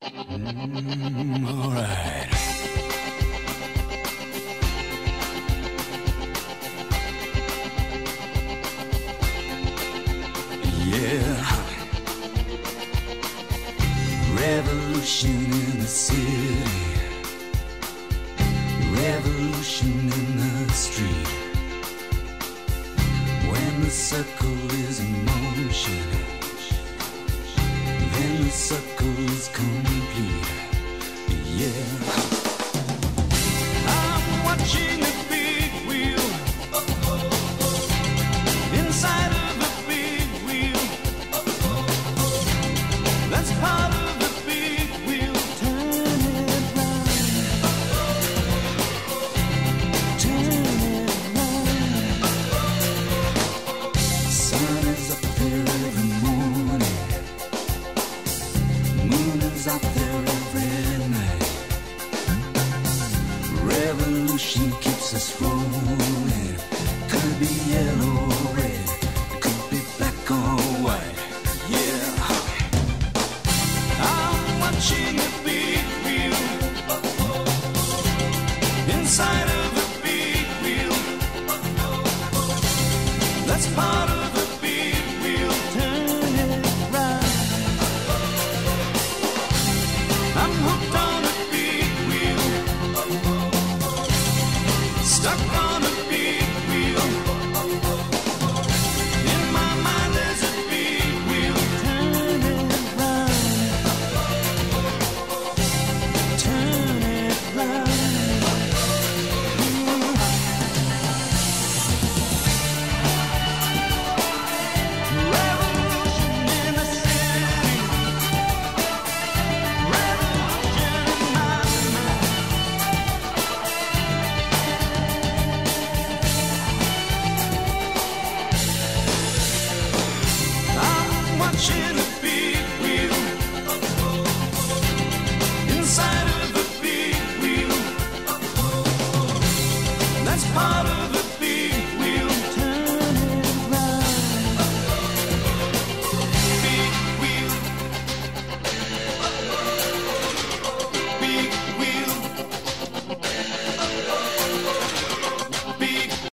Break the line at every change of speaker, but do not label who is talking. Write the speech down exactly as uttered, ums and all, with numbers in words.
Mm, all right. Yeah. Revolution in the city. Revolution in the street. When the circle is in motion, then the circle is complete. Yeah. I'm watching a big wheel inside of a big wheel. That's part of the big wheel. Turn it round. Turn it round. Sun is up there every morning. Moon is out there every night. Revolution keeps us rolling. Could be yellow or red. Could be black or white. Yeah. I'm watching a big wheel inside of a big wheel. That's part of the big wheel. Turn it round. I'm hooked on a big wheel. Stuck on a big wheel. In my mind there's a big wheel. Turn it round. Turn it round. Revolution in the city. Revolution in my mind. I'm watching